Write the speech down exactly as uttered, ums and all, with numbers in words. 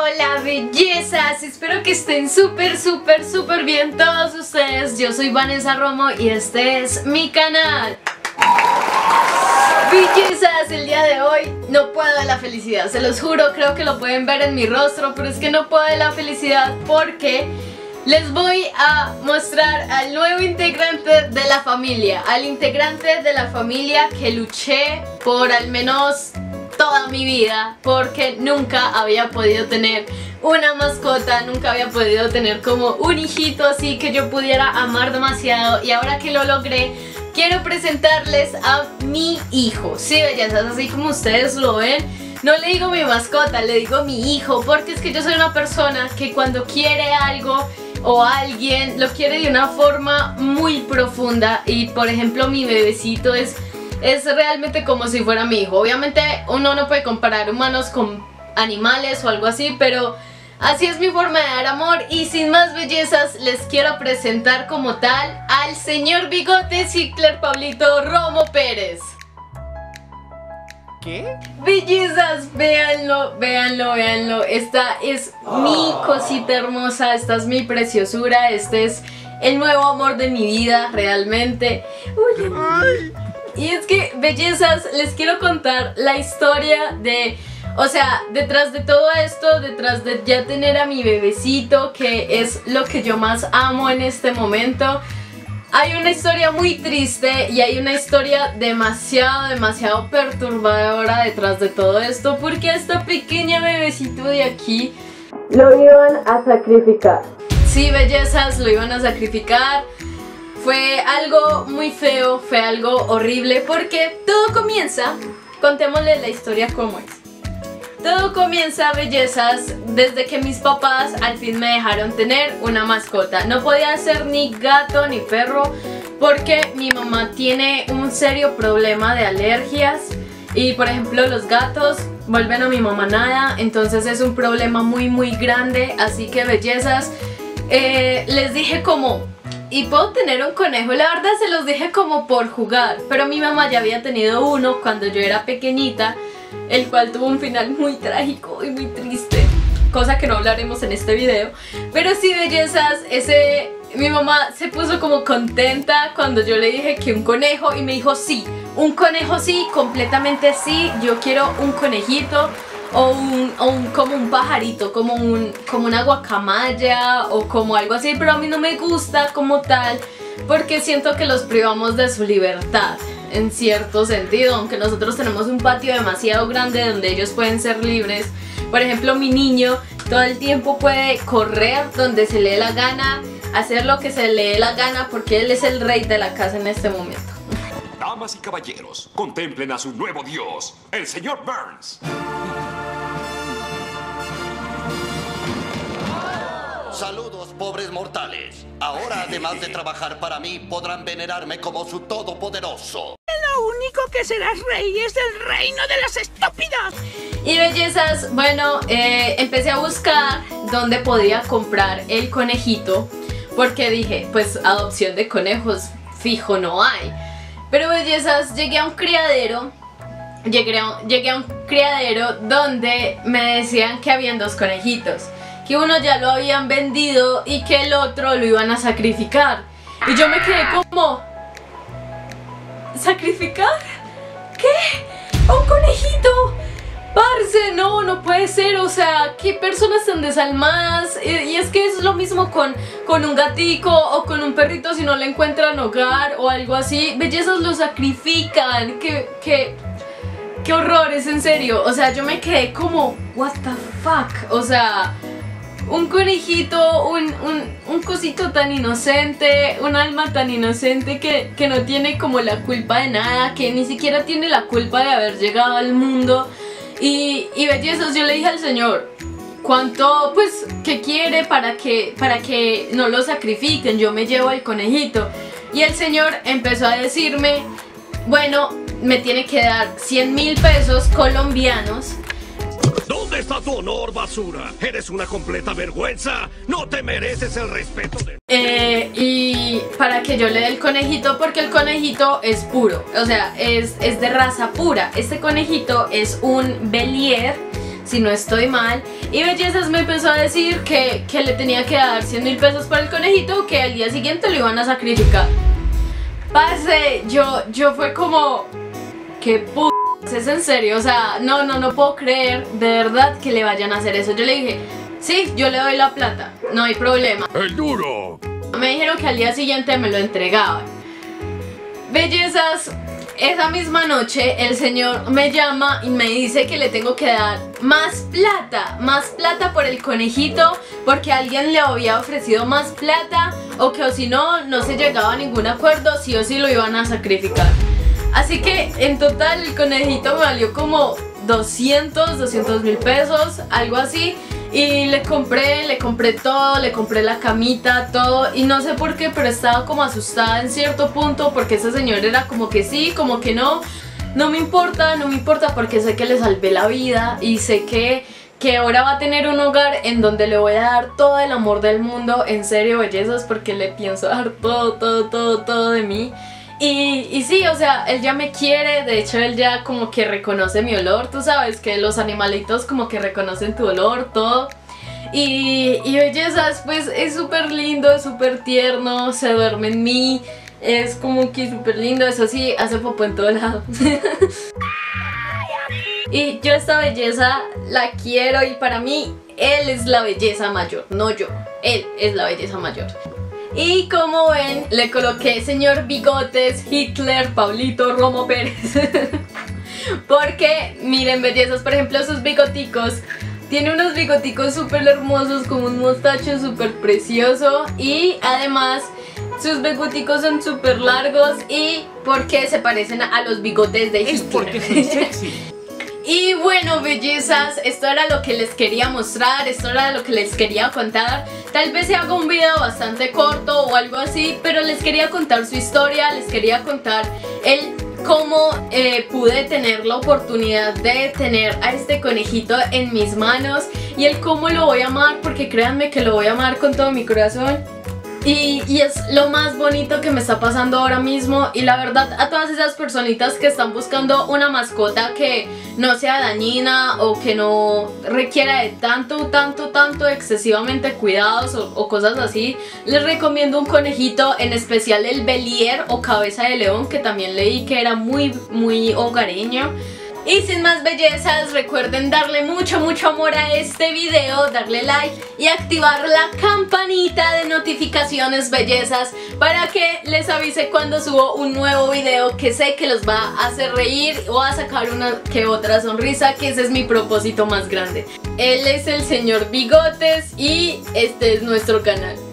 Hola bellezas, espero que estén súper súper súper bien todos ustedes. Yo soy Vanessa Romo y este es mi canal. Bellezas, el día de hoy no puedo de la felicidad, se los juro, creo que lo pueden ver en mi rostro, pero es que no puedo de la felicidad porque les voy a mostrar al nuevo integrante de la familia, al integrante de la familia que luché por al menos toda mi vida, porque nunca había podido tener una mascota, nunca había podido tener como un hijito así que yo pudiera amar demasiado, y ahora que lo logré, quiero presentarles a mi hijo. Sí, bellezas, así como ustedes lo ven, no le digo mi mascota, le digo mi hijo, porque es que yo soy una persona que cuando quiere algo o alguien lo quiere de una forma muy profunda, y por ejemplo mi bebecito es Es realmente como si fuera mi hijo. Obviamente uno no puede comparar humanos con animales o algo así, pero así es mi forma de dar amor. Y sin más bellezas, les quiero presentar como tal al señor Bigote Cicler Pablito Romo Pérez. ¿Qué? Bellezas, véanlo, véanlo, véanlo. Esta es mi cosita hermosa, esta es mi preciosura, este es el nuevo amor de mi vida, realmente. Uy, Ay. Y es que, bellezas, les quiero contar la historia de, o sea, detrás de todo esto, detrás de ya tener a mi bebecito, que es lo que yo más amo en este momento, hay una historia muy triste y hay una historia demasiado, demasiado perturbadora detrás de todo esto, porque a esta pequeña bebecito de aquí lo iban a sacrificar. Sí, bellezas, lo iban a sacrificar. Fue algo muy feo, fue algo horrible, porque todo comienza, contémosle la historia como es. Todo comienza, bellezas, desde que mis papás al fin me dejaron tener una mascota. No podía ser ni gato ni perro porque mi mamá tiene un serio problema de alergias y por ejemplo los gatos vuelven a mi mamá nada, entonces es un problema muy muy grande. Así que, bellezas, eh, les dije como... ¿y puedo tener un conejo? La verdad se los dije como por jugar, pero mi mamá ya había tenido uno cuando yo era pequeñita, el cual tuvo un final muy trágico y muy triste, cosa que no hablaremos en este video. Pero sí, bellezas, ese, mi mamá se puso como contenta cuando yo le dije que un conejo, y me dijo sí, un conejo sí, completamente sí, yo quiero un conejito. O, un, o un, como un pajarito, como, un, como una guacamaya o como algo así, pero a mí no me gusta como tal porque siento que los privamos de su libertad en cierto sentido, aunque nosotros tenemos un patio demasiado grande donde ellos pueden ser libres. Por ejemplo, mi niño todo el tiempo puede correr donde se le dé la gana, hacer lo que se le dé la gana, porque él es el rey de la casa en este momento. Damas y caballeros, contemplen a su nuevo dios, el señor Burns. Saludos, pobres mortales. Ahora, además de trabajar para mí, podrán venerarme como su todopoderoso. Lo único que serás rey es el reino de las estúpidas. Y bellezas, bueno, eh, empecé a buscar dónde podía comprar el conejito, porque dije, pues adopción de conejos fijo no hay. Pero, bellezas, llegué a un criadero, llegué a un, llegué a un criadero donde me decían que habían dos conejitos, que uno ya lo habían vendido y que el otro lo iban a sacrificar. Y yo me quedé como... ¿sacrificar? ¿Qué? ¡Un conejito! Parce, no, no puede ser, o sea, qué personas tan desalmadas. Y, y es que es lo mismo con, con un gatico o con un perrito si no le encuentran hogar o algo así. Bellezas, lo sacrifican, que... que qué horrores, en serio. O sea, yo me quedé como, what the fuck, o sea... un conejito, un, un, un cosito tan inocente, un alma tan inocente que, que no tiene como la culpa de nada, que ni siquiera tiene la culpa de haber llegado al mundo. Y, y bellezas, yo le dije al señor, ¿cuánto, pues, qué quiere para que, para que no lo sacrifiquen? Yo me llevo el conejito. Y el señor empezó a decirme, bueno, me tiene que dar cien mil pesos colombianos. ¿Dónde está tu honor, basura? Eres una completa vergüenza. No te mereces el respeto de... Eh, y para que yo le dé el conejito, porque el conejito es puro, o sea, es, es de raza pura. Este conejito es un Bélier, si no estoy mal. Y Bellezas me empezó a decir que, que le tenía que dar cien mil pesos para el conejito, que al día siguiente lo iban a sacrificar. Parce, yo, yo fue como, ¿qué p***? ¿Es en serio? O sea, no, no, no puedo creer de verdad que le vayan a hacer eso. Yo le dije, sí, yo le doy la plata, no hay problema. ¡El duro! Me dijeron que al día siguiente me lo entregaban. Bellezas, esa misma noche el señor me llama y me dice que le tengo que dar más plata, más plata por el conejito, porque alguien le había ofrecido más plata, o que o si no, no se llegaba a ningún acuerdo, sí o sí lo iban a sacrificar. Así que en total el conejito me valió como doscientos, doscientos mil pesos, algo así. Y le compré, le compré todo, le compré la camita, todo. Y no sé por qué, pero estaba como asustada en cierto punto, porque ese señor era como que sí, como que no. No me importa, no me importa, porque sé que le salvé la vida y sé que, que ahora va a tener un hogar en donde le voy a dar todo el amor del mundo. En serio, Bellezas, porque le pienso dar todo, todo, todo, todo de mí. Y, y sí, o sea, él ya me quiere, de hecho él ya como que reconoce mi olor, tú sabes que los animalitos como que reconocen tu olor, todo. Y, y Bellezas, pues es súper lindo, es súper tierno, se duerme en mí, es como que súper lindo, eso sí, hace popó en todo lado. Y yo esta belleza la quiero y para mí él es la belleza mayor, no yo, él es la belleza mayor. Y como ven, le coloqué señor Bigotes, Hitler, Pablito, Romo Pérez. Porque, miren, Bellezas, por ejemplo, sus bigoticos. Tiene unos bigoticos súper hermosos, como un mostacho súper precioso. Y además, sus bigoticos son súper largos. Y porque se parecen a los bigotes de Hitler. Es porque soy sexy. Y bueno, Bellezas, esto era lo que les quería mostrar, esto era lo que les quería contar. Tal vez se haga un video bastante corto o algo así, pero les quería contar su historia, les quería contar el cómo eh, pude tener la oportunidad de tener a este conejito en mis manos y el cómo lo voy a amar, porque créanme que lo voy a amar con todo mi corazón. Y, y es lo más bonito que me está pasando ahora mismo. Y la verdad, a todas esas personitas que están buscando una mascota que no sea dañina o que no requiera de tanto, tanto, tanto excesivamente cuidados o, o cosas así, les recomiendo un conejito, en especial el Belier o cabeza de león, que también leí que era muy, muy hogareño. Y sin más, Bellezas, recuerden darle mucho, mucho amor a este video, darle like y activar la campanita de notificaciones, Bellezas, para que les avise cuando subo un nuevo video que sé que los va a hacer reír o a sacar una que otra sonrisa, que ese es mi propósito más grande. Él es el señor Bigotes y este es nuestro canal.